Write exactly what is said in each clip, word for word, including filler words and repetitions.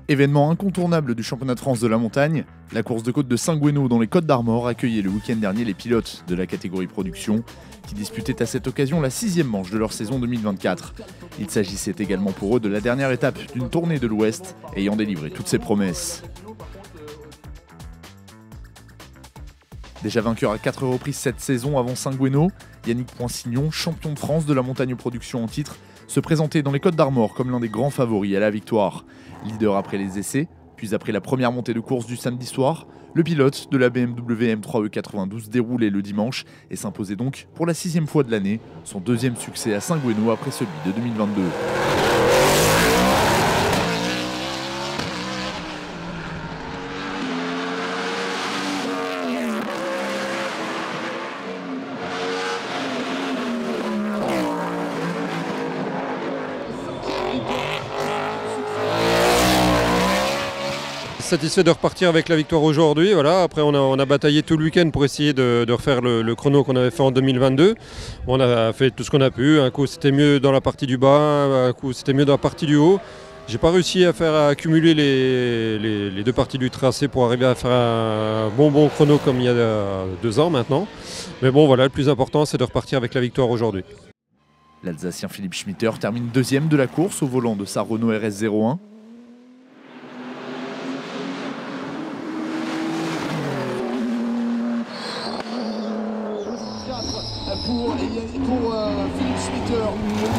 Événement incontournable du championnat de France de la montagne, la course de côte de Saint-Gouénot dans les Côtes d'Armor accueillait le week-end dernier les pilotes de la catégorie production qui disputaient à cette occasion la sixième manche de leur saison deux mille vingt-quatre. Il s'agissait également pour eux de la dernière étape d'une tournée de l'Ouest ayant délivré toutes ses promesses. Déjà vainqueur à quatre reprises cette saison avant Saint-Gouénot, Yannick Poinsignon, champion de France de la montagne production en titre, se présentait dans les Côtes d'Armor comme l'un des grands favoris à la victoire. Leader après les essais, puis après la première montée de course du samedi soir, le pilote de la B M W M trois E quatre-vingt-douze déroulait le dimanche et s'imposait donc pour la sixième fois de l'année, son deuxième succès à Saint-Gouénot après celui de deux mille vingt-deux. Satisfait de repartir avec la victoire aujourd'hui. Voilà. Après, on a, on a bataillé tout le week-end pour essayer de, de refaire le, le chrono qu'on avait fait en deux mille vingt-deux. On a fait tout ce qu'on a pu. Un coup, c'était mieux dans la partie du bas, un coup, c'était mieux dans la partie du haut. J'ai pas réussi à faire à accumuler les, les, les deux parties du tracé pour arriver à faire un bon bon chrono comme il y a deux ans maintenant. Mais bon, voilà, le plus important, c'est de repartir avec la victoire aujourd'hui. L'Alsacien Philippe Schmitter termine deuxième de la course au volant de sa Renault R S zéro un. Pour, pour euh, Philippe Schmitter.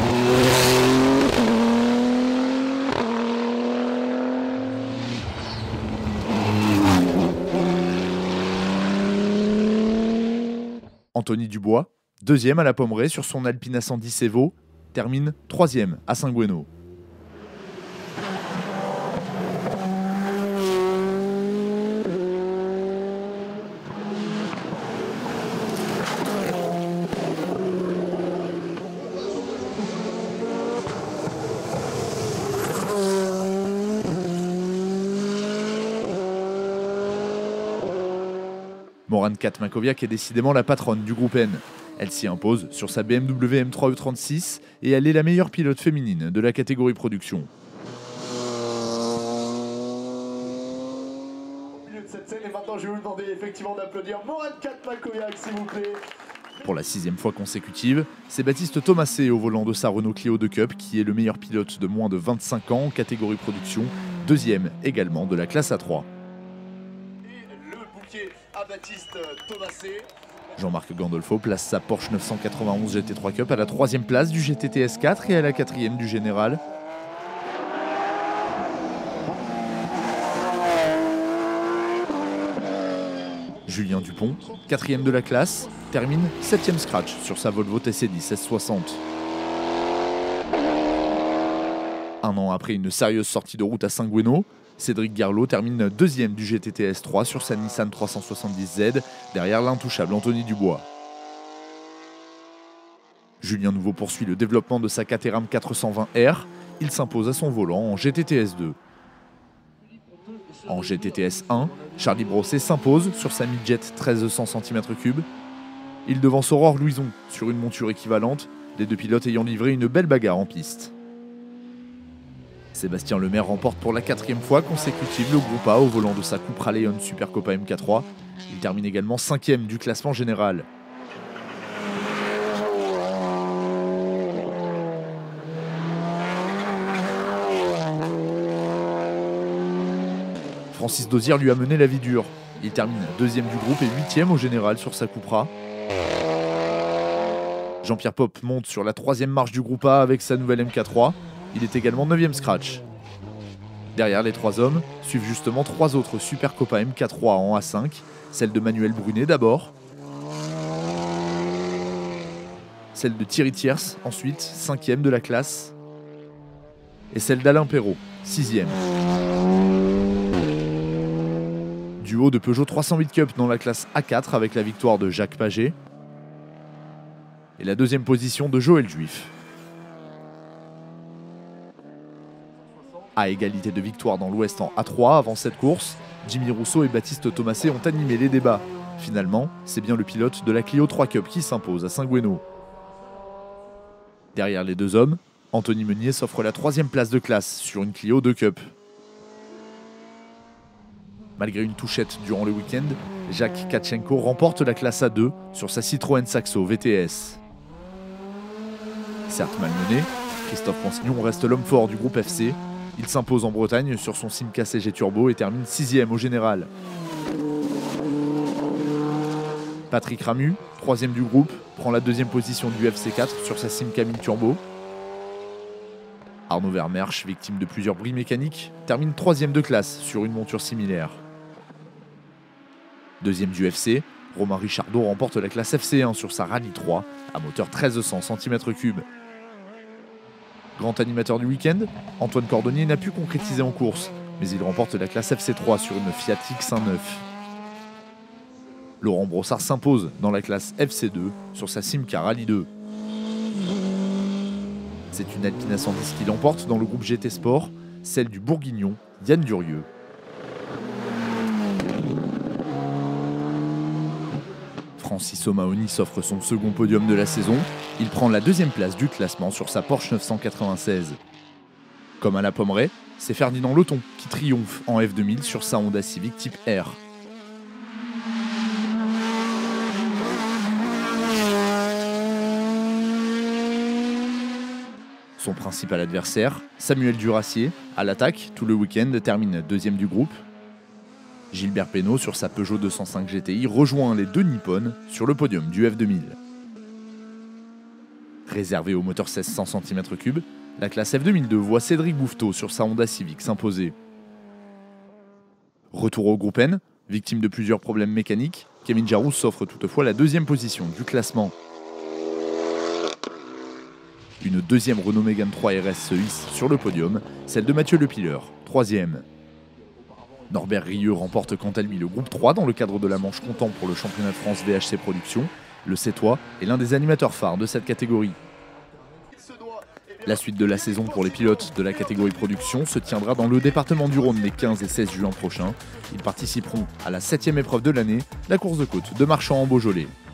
Anthony Dubois, deuxième à la Pommeraye sur son Alpine A cent dix Evo, termine troisième à Saint-Gouénot. Moran Katmakoviak est décidément la patronne du groupe N. Elle s'y impose sur sa B M W M trois E trente-six et elle est la meilleure pilote féminine de la catégorie production. Au milieu de cette scène, et maintenant je vais vous demander effectivement d'applaudir Moran Katmakoviak, s'il vous plaît. Pour la sixième fois consécutive, c'est Baptiste Thomasé au volant de sa Renault Clio deux Cup qui est le meilleur pilote de moins de vingt-cinq ans en catégorie production, deuxième également de la classe A trois. À Baptiste Thomasé. Jean-Marc Gandolfo place sa Porsche neuf cent quatre-vingt-onze G T trois Cup à la troisième place du G T T S quatre et à la quatrième du Général. Julien Dupont, quatrième de la classe, termine septième scratch sur sa Volvo T C dix S soixante. Un an après une sérieuse sortie de route à Saint-Gouénot, Cédric Garlot termine deuxième du G T T S trois sur sa Nissan trois cent soixante-dix Z, derrière l'intouchable Anthony Dubois. Julien Nouveau poursuit le développement de sa Caterham quatre cent vingt R, il s'impose à son volant en G T T S deux. En G T T S un, Charlie Brosset s'impose sur sa Midjet treize cents centimètres cubes. Il devance Aurore Louison sur une monture équivalente, les deux pilotes ayant livré une belle bagarre en piste. Sébastien Lemaire remporte pour la quatrième fois consécutive le groupe A au volant de sa Cupra Leon Super Copa M K trois. Il termine également cinquième du classement général. Francis Dozière lui a mené la vie dure. Il termine deuxième du groupe et huitième au général sur sa Cupra. Jean-Pierre Pop monte sur la troisième marche du groupe A avec sa nouvelle M K trois. Il est également neuvième scratch. Derrière les trois hommes, suivent justement trois autres Super Copa M K trois en A cinq, celle de Manuel Brunet d'abord, celle de Thierry Thiers ensuite, cinquième de la classe, et celle d'Alain Perrault, sixième. Duo de Peugeot trois cent huit Cup dans la classe A quatre avec la victoire de Jacques Paget, et la deuxième position de Joël Juif. À égalité de victoire dans l'Ouest en A trois avant cette course, Jimmy Rousseau et Baptiste Thomasé ont animé les débats. Finalement, c'est bien le pilote de la Clio trois Cup qui s'impose à Saint-Gouénot. Derrière les deux hommes, Anthony Meunier s'offre la troisième place de classe sur une Clio deux Cup. Malgré une touchette durant le week-end, Jacques Katchenko remporte la classe A deux sur sa Citroën Saxo V T S. Certes malmené, Christophe Ponsignon reste l'homme fort du groupe F C. Il s'impose en Bretagne sur son Simca C G Turbo et termine sixième au général. Patrick Ramu, troisième du groupe, prend la deuxième position du F C quatre sur sa Simca Mini Turbo. Arnaud Vermersch, victime de plusieurs bris mécaniques, termine troisième de classe sur une monture similaire. Deuxième du F C, Romain Richardot remporte la classe F C un sur sa Rallye trois à moteur mille trois cents centimètres cubes. Grand animateur du week-end, Antoine Cordonnier n'a pu concrétiser en course, mais il remporte la classe F C trois sur une Fiat X un neuf. Laurent Brossard s'impose dans la classe F C deux sur sa Simca Rallye deux. C'est une Alpine A cent dix qui l'emporte dans le groupe G T Sport, celle du Bourguignon Yann Durieux. Francis O'Mahony s'offre son second podium de la saison. Il prend la deuxième place du classement sur sa Porsche neuf cent quatre-vingt-seize. Comme à la Pommeraye, c'est Ferdinand Loton qui triomphe en F deux mille sur sa Honda Civic Type R. Son principal adversaire, Samuel Duracier, à l'attaque tout le week-end, termine deuxième du groupe. Gilbert Pénaud, sur sa Peugeot deux cent cinq G T I, rejoint les deux Nippon sur le podium du F deux mille. Réservé au moteur seize cents centimètres cubes, la classe F deux mille deux voit Cédric Bouffetot sur sa Honda Civic s'imposer. Retour au groupe N, victime de plusieurs problèmes mécaniques, Kevin Jaroux s'offre toutefois la deuxième position du classement. Une deuxième Renault Mégane trois R S se hisse sur le podium, celle de Mathieu Lepilleur, troisième. Norbert Rieu remporte quant à lui le groupe trois dans le cadre de la manche comptant pour le championnat de France V H C Productions. Le Sétois est l'un des animateurs phares de cette catégorie. La suite de la saison pour les pilotes de la catégorie production se tiendra dans le département du Rhône les quinze et seize juin prochains. Ils participeront à la septième épreuve de l'année, la course de côte de Marchand en Beaujolais.